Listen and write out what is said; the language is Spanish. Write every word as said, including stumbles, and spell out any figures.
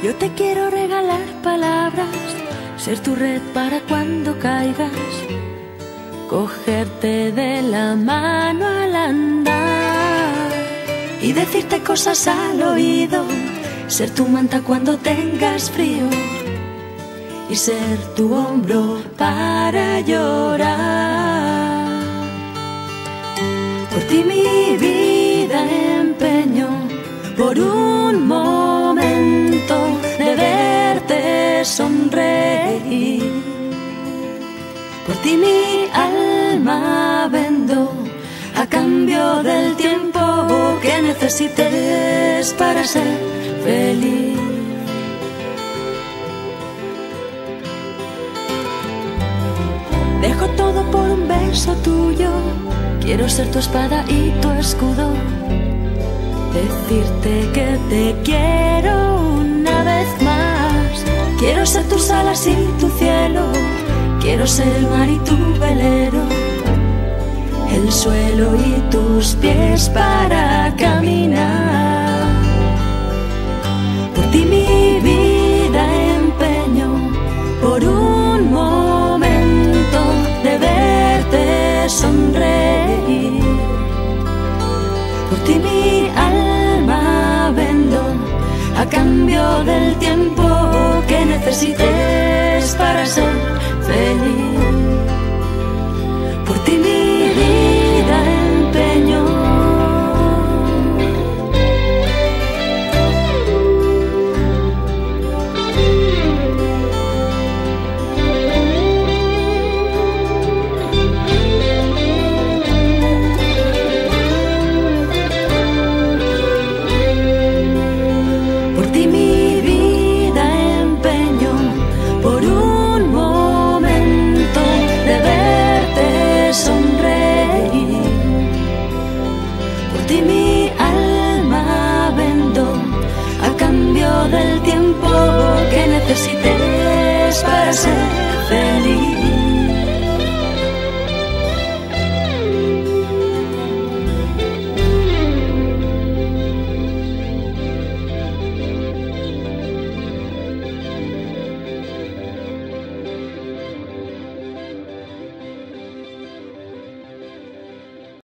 Yo te quiero regalar palabras, ser tu red para cuando caigas, cogerte de la mano al andar y decirte cosas al oído, ser tu manta cuando tengas frío y ser tu hombro para llorar. Por ti mi vida empeño, por un momento de verte sonreír. Por ti mi alma vendo, a cambio del tiempo que necesites para ser feliz. Dejo todo por un beso tuyo, quiero ser tu espada y tu escudo, decirte que te quiero una vez más. Quiero ser tus alas y tu cielo, quiero ser el mar y tu velero, el suelo y tus pies para caminar. Por ti mi vida empeño, por un momento de verte sonreír. Por ti mi alma vendo, a cambio del tiempo que necesites para ser feliz.